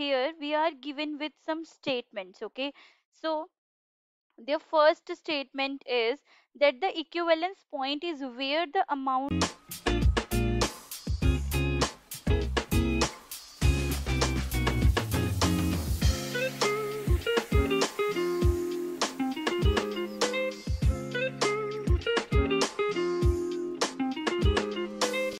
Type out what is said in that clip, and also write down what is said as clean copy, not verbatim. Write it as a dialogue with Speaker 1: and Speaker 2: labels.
Speaker 1: here we are given with some statements. Okay, so the first statement is that the equivalence point is where the amount